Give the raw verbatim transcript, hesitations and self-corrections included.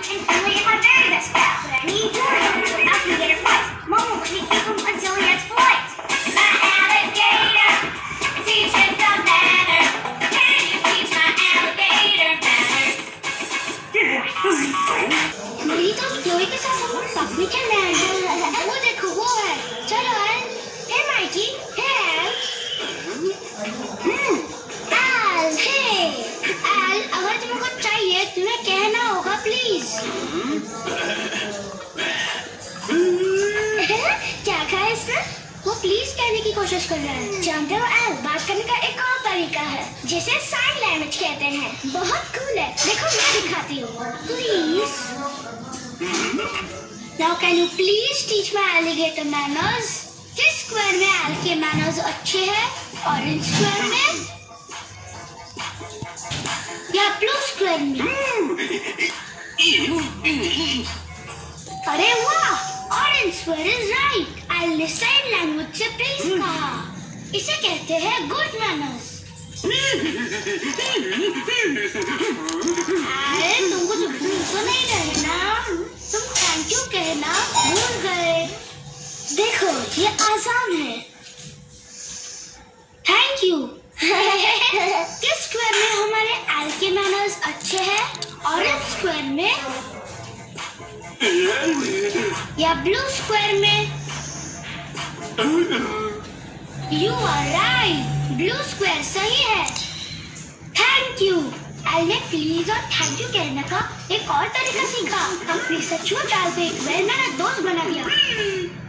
and only if I'm very best pal. But I need your help so Alligator fights. Mom won't let me keep him until he gets polite. My alligator teaches some manners. Can you teach my alligator manners? मेरी तो Chloe के साथ हम pub में खेलने आए हैं। वो देखो वो है। चलो L. Hey mighty. Hey L. Hmm. L hey. L अगर तुम्हें कुछ चाहिए तुम्हें कहना होगा प्लीज। क्या कहा इसने? वो प्लीज कहने की कोशिश कर रहा है। जानते हो एल बात करने का एक और तरीका है जिसे साइन लैंग्वेज कहते हैं। बहुत कूल है। देखो मैं दिखाती हूँ। Please. Now can you please teach my alligator manners? किस स्क्वायर में एल के मैनर्स अच्छे हैं? ऑरेंज स्क्वायर में या ब्लू स्क्वायर में? अरे वाह! Orange square is right. L ने साइन लैंग्वेज से प्लीज कहा। इसे कहते हैं गुड मैनर्स। अरे तुमको तो भूल तो नहीं रहे ना? तुम थैंक यू कहना भूल गए। देखो ये आसान है। Thank you. किस स्क्वायर में हमारे एल के मैनर्स अच्छे हैं? ऑरेंज स्क्वायर में या ब्लू स्क्वायर में? You are right. Blue square सही है। Thank you. एल ने प्लीज और थैंक यू कहने का एक और तरीका सीखा। अपनी सचमुच एल को एक वेल मैनर दोस्त बना दिया।